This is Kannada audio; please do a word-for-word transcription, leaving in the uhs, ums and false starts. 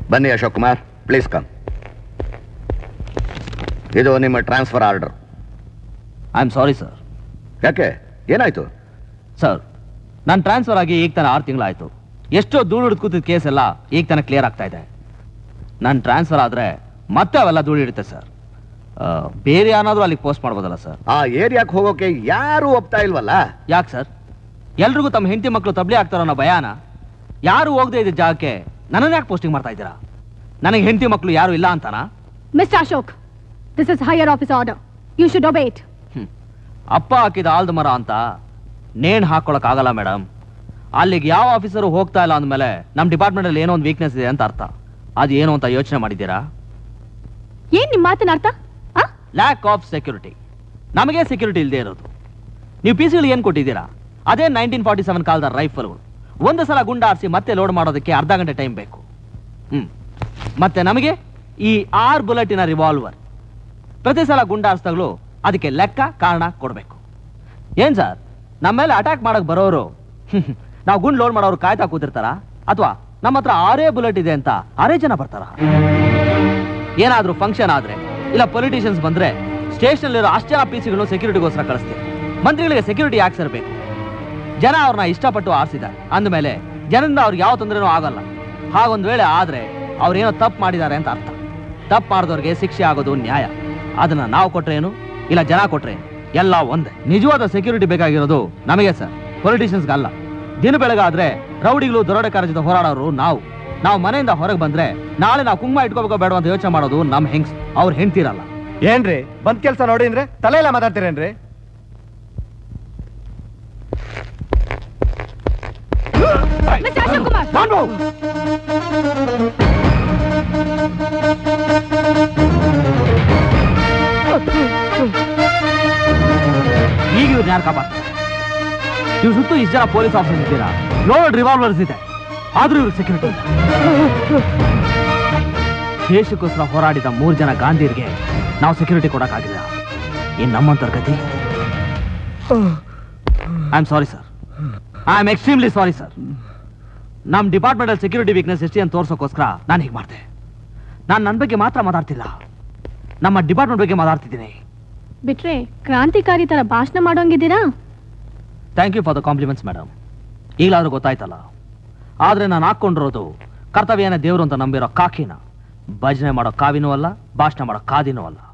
ಬನ್ನಿ ಅಶೋಕ್ ಕುಮಾರ್, ಪ್ಲೀಸ್ ಕಮ್. ಇದು ನಿಮ್ಮ transfer order. I am sorry sir. ಯಾಕೆ, ಏನಾಯ್ತು ಸರ್? ನಾನು ಟ್ರಾನ್ಸ್ಫರ್ ಆಗಿ ಈಗ ತಾನೆ ಆರು ತಿಂಗಳಾಯ್ತು. ಎಷ್ಟೋ ಧೂಳು ಹಿಡಿದು ಕೂತಿದ್ದ ಕೇಸ್ ಎಲ್ಲ ಈಗ ತಾನೆ ಕ್ಲಿಯರ್ ಆಗ್ತಾ ಇದೆ. ನಾನು ಟ್ರಾನ್ಸ್ಫರ್ ಆದರೆ ಮತ್ತೆ ಅವೆಲ್ಲ ಧೂಳು ಹಿಡಿತೆ ಸರ್. ಬೇರೆ ಏನಾದರೂ ಅಲ್ಲಿಗೆ ಪೋಸ್ಟ್ ಮಾಡ್ಬೋದಲ್ಲ ಸರ್? ಆ ಏರಿಯಾಕ್ಕೆ ಹೋಗೋಕೆ ಯಾರು ಒಪ್ತಾ ಇಲ್ವಲ್ಲ? ಯಾಕೆ ಸರ್? ಎಲ್ರಿಗೂ ತಮ್ಮ ಹೆಂಡತಿ ಮಕ್ಕಳು ತಬ್ಲಿ ಆಗ್ತಾರೋ ಅನ್ನೋ ಭಯಾನ? ಯಾರು ಹೋಗದೆ ಇದ್ದ ಜಾಗಕ್ಕೆ ನನ್ನನ್ನು ಯಾಕೆ ಪೋಸ್ಟಿಂಗ್ ಮಾಡ್ತಾ ಇದ್ದೀರಾ? ನನಗೆ ಹೆಂಡತಿ ಮಕ್ಕಳು ಯಾರು ಇಲ್ಲ ಅಂತಾನಾ? Mister Ashok, this is higher office order. You should obey it. ಅಪ್ಪ ಹಾಕಿದ ಆಲ್ದ ಮರ ಅಂತ ನೇಣು ಹಾಕೊಳಕ್ ಆಗಲ್ಲ ಮೇಡಮ್. ಅಲ್ಲಿಗೆ ಯಾವ ಆಫೀಸರು ಹೋಗ್ತಾ ಇಲ್ಲ ಅಂದಮೇಲೆ ನಮ್ಮ ಡಿಪಾರ್ಟ್ಮೆಂಟ್ ಅಲ್ಲಿ ಏನೋ ಒಂದು ವೀಕ್ನೆಸ್ ಇದೆ ಅಂತ ಅರ್ಥ. ಅದು ಏನು ಅಂತ ಯೋಚನೆ ಮಾಡಿದ್ದೀರಾ? ಏನ್ ನಿಮ್ಮ ಮಾತಿನ ಅರ್ಥ? Lack of security. ನಮಗೆ ಸೆಕ್ಯೂರಿಟಿ ಇಲ್ಲದೆ ಇರೋದು. ನೀವು ಪಿ ಸಿಗಳು ಏನು ಕೊಟ್ಟಿದ್ದೀರಾ? ಅದೇ ನೈನ್ಟೀನ್ ಫಾರ್ಟಿ ಸೆವೆನ್ ಕಾಲದ ರೈಫಲ್ಗಳು. ಒಂದು ಸಲ ಗುಂಡ ಆರಿಸಿ ಮತ್ತೆ ಲೋಡ್ ಮಾಡೋದಕ್ಕೆ ಅರ್ಧ ಗಂಟೆ ಟೈಮ್ ಬೇಕು. ಹ್ಮ್ ಮತ್ತೆ ನಮಗೆ ಈ ಆರ್ ಬುಲೆಟಿನ ರಿವಾಲ್ವರ್. ಪ್ರತಿ ಸಲ ಗುಂಡ ಆರಿಸಿದಾಗಲೂ ಅದಕ್ಕೆ ಲೆಕ್ಕ ಕಾರಣ ಕೊಡಬೇಕು. ಏನ್ ಸರ್, ನಮ್ಮ ಮೇಲೆ ಅಟ್ಯಾಕ್ ಮಾಡಕ್ ಬರೋರು ನಾವು ಗುಂಡ್ ಲೋಡ್ ಮಾಡೋರು ಕಾಯ್ತಾ ಕೂತಿರ್ತಾರ? ಅಥವಾ ನಮ್ಮ ಹತ್ರ ಆರೇ ಬುಲೆಟ್ ಇದೆ ಅಂತ ಆರೇ ಜನ ಬರ್ತಾರ? ಏನಾದ್ರೂ ಫಂಕ್ಷನ್ ಆದ್ರೆ ಇಲ್ಲ ಪೊಲಿಟಿಷಿಯನ್ಸ್ ಬಂದ್ರೆ ಸ್ಟೇಷನ್ ಇರೋ ಅಷ್ಟು ಜನ ಪಿ ಸಿಗಳು ಸೆಕ್ಯೂರಿಟಿಗೋಸ್ಕರ ಕಳಿಸ್ತೀವಿ. ಮಂತ್ರಿಗಳಿಗೆ ಸೆಕ್ಯೂರಿಟಿ ಯಾಕೆ ಸೇರಬೇಕು? ಜನ ಅವ್ರನ್ನ ಇಷ್ಟಪಟ್ಟು ಆರಿಸಿದ್ದಾರೆ ಅಂದಮೇಲೆ ಜನರಿಂದ ಅವ್ರಿಗೆ ಯಾವ ತೊಂದರೆನೂ ಆಗಲ್ಲ. ಹಾಗೊಂದು ವೇಳೆ ಆದ್ರೆ ಅವ್ರೇನೋ ತಪ್ಪು ಮಾಡಿದ್ದಾರೆ ಅಂತ ಅರ್ಥ. ತಪ್ಪು ಮಾಡಿದವ್ರಿಗೆ ಶಿಕ್ಷೆ ಆಗೋದು ನ್ಯಾಯ. ಅದನ್ನ ನಾವು ಕೊಟ್ರೇನು ಇಲ್ಲ ಜನ ಕೊಟ್ರೇನು ಎಲ್ಲ ಒಂದೇ. ನಿಜವಾದ ಸೆಕ್ಯೂರಿಟಿ ಬೇಕಾಗಿರೋದು ನಮಗೆ ಸರ್, ಪೊಲಿಟಿಷಿಯನ್ಸ್ಗೆ ಅಲ್ಲ. ದಿನ ಬೆಳಗಾದ್ರೆ ರೌಡಿಗಳು ದರೋಡೆಕಾರ ಜೊತೆ ಹೋರಾಡೋರು ನಾವು. ನಾವು ಮನೆಯಿಂದ ಹೊರಗೆ ಬಂದ್ರೆ ನಾಳೆ ನಾವು ಕುಂಕುಮ ಇಟ್ಕೋಬೇಕೋ ಬೇಡ ಅಂತ ಯೋಚನೆ ಮಾಡೋದು ನಮ್ ಹೆಂಗ್ಸ್. ಅವ್ರು ಹೆಂಡ್ತಿರಲ್ಲ. ಏನ್ರಿ ಬಂದ್ ಕೆಲ್ಸ ನೋಡಿ ಅಂದ್ರೆ ತಲೆ ಎಲ್ಲ ಮಾತಾಡ್ತೀರೇನ್ರಿ? ಈಗ ಇವ್ರನ್ನ ಯಾರು ಕಾಪಾಡ್ತಾರೆ? ನೀವು ಸುತ್ತು ಇಷ್ಟು ಜನ ಪೊಲೀಸ್ ಆಫೀಸರ್ ಇದ್ದೀರಾ, ಲೋಡ್ ರಿವಾಲ್ವರ್ಸ್ ಇದೆ, ಆದ್ರೂ ಇವ್ರಿಗೆ ಸೆಕ್ಯೂರಿಟಿ ಇಲ್ಲ. ದೇಶಕ್ಕೋಸ್ಕರ ಹೋರಾಡಿದ ಮೂರು ಜನ ಗಾಂಧಿಯರಿಗೆ ನಾವು ಸೆಕ್ಯೂರಿಟಿ ಕೊಡಕ್ಕಾಗಿಲ್ಲ. ಇನ್ ನಮ್ಮಂತರ ಗತಿ. I am sorry sir. I am extremely sorry sir. ನಮ್ಮ ಡಿಪಾರ್ಟ್ಮೆಂಟ್ ಅಲ್ಲಿ ಸೆಕ್ಯೂರಿಟಿ ವೀಕ್ನೆಸ್ ಎಷ್ಟಿ ಅಂತ ತೋರ್ಸೋಕ್ಕೋಸ್ಕರ ನಾನು ಹೀಗೆ ಮಾಡಿದೆ. ನಾನು ನನ್ನ ಬಗ್ಗೆ ಮಾತ್ರ ಮಾತಾಡ್ತಿಲ್ಲ, ನಮ್ಮ ಡಿಪಾರ್ಟ್ಮೆಂಟ್ ಬಗ್ಗೆ ಮಾತಾಡ್ತಿದ್ದೀನಿ. ಬಿಟ್ರೆ ಕ್ರಾಂತಿಕಾರಿ ತರ ಭಾಷಣ ಮಾಡೋಂಗಿದ್ದೀರಾ? Thank you for the compliments madam. ಈಗಲಾದ್ರೂ ಗೊತ್ತಾಯ್ತಲ್ಲ. ಆದ್ರೆ ನಾನು ಹಾಕೊಂಡಿರೋದು ಕರ್ತವ್ಯನ ದೇವರು ಅಂತ ನಂಬಿರೋ ಕಾಕಿನ. ಭಜನೆ ಮಾಡೋ ಕಾವಿನೂ ಅಲ್ಲ, ಭಾಷಣ ಮಾಡೋ ಕಾದಿನೂ ಅಲ್ಲ.